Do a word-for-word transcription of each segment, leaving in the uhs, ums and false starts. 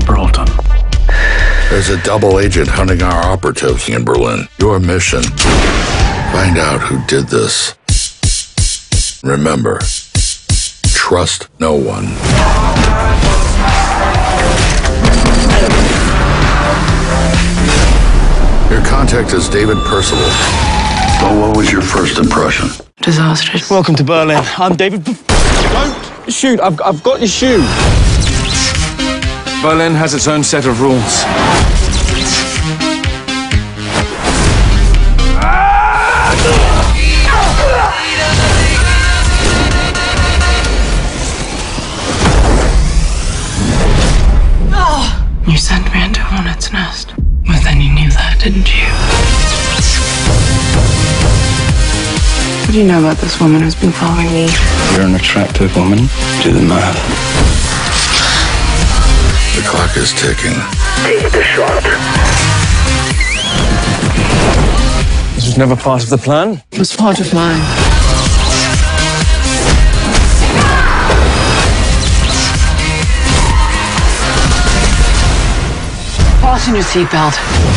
Broughton. There's a double agent hunting our operatives in Berlin. Your mission, find out who did this. Remember, trust no one. Your contact is David Percival. Well, what was your first impression? Disastrous. Welcome to Berlin. I'm David. Don't shoot. I've, I've got your shoe. Berlin has its own set of rules. You sent me into a hornet's nest. But then you knew that, didn't you? What do you know about this woman who's been following me? You're an attractive woman. Do the math. The clock is ticking. Take the shot. This was never part of the plan. It was part of mine. Fasten your seatbelt.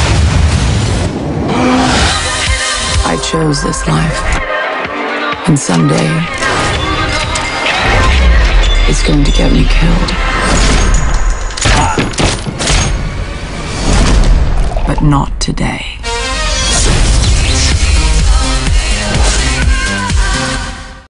I chose this life. And someday, it's going to get me killed. But not today.